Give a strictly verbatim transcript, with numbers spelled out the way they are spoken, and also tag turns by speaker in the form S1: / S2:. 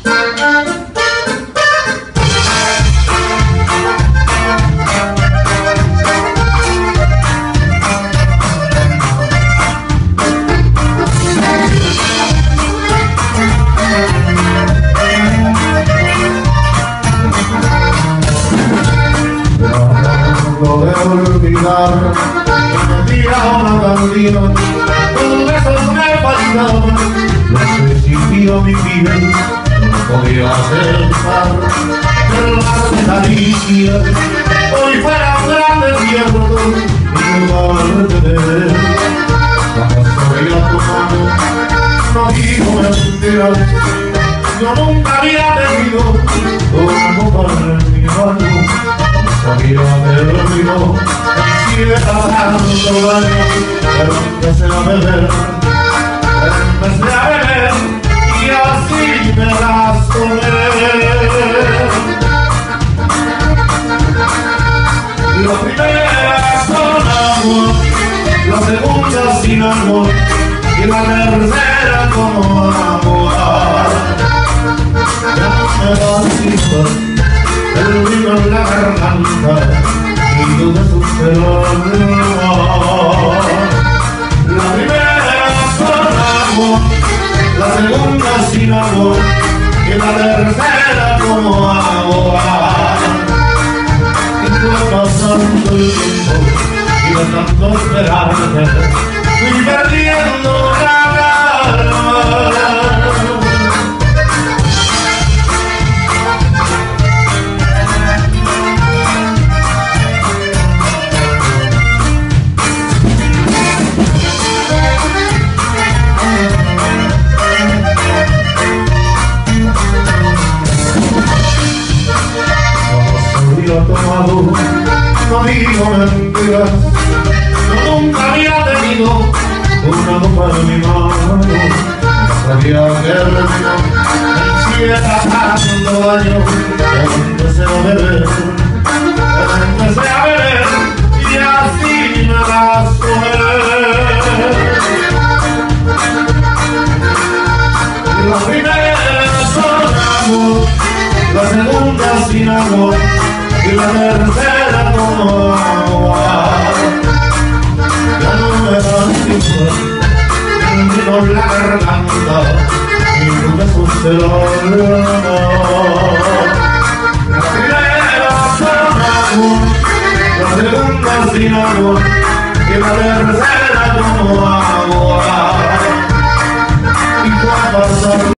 S1: Lo de olvidar que me tira una canción, tus besos me faltaban, lo que sintió mi piel, no podía aceptar que las caricias hoy fueran grandes desiertos y lugar de ver. Cuando soy a tu mano, no digo mentiras, yo nunca había tenido como para mi mano. Sabía que lo olvidó, y sigue pasando años, pero empecé a beber, empecé a beber, y así me las tomé. La primera con amor, la segunda sin amor, y la tercera como amor. Ya no me das el vino en la garganta y tú de tus pelos. La primera con amor, la segunda sin amor y la tercera como amor. Y fue pasando el tiempo y de tanto esperarte fui perdiendo la calma. Tomado, no digo mentiras, yo nunca había tenido una copa en mi mano. Sabía que el vino me sigue pasando años, empecé a beber, empecé a beber y así me las tomé. La primera con amor, la segunda sin amor y la tercera como agua. Ya no me das tiempo, tengo la garganta y tú me puse el amor. La primera con amor, la segunda sin amor y la tercera como agua. Y cuando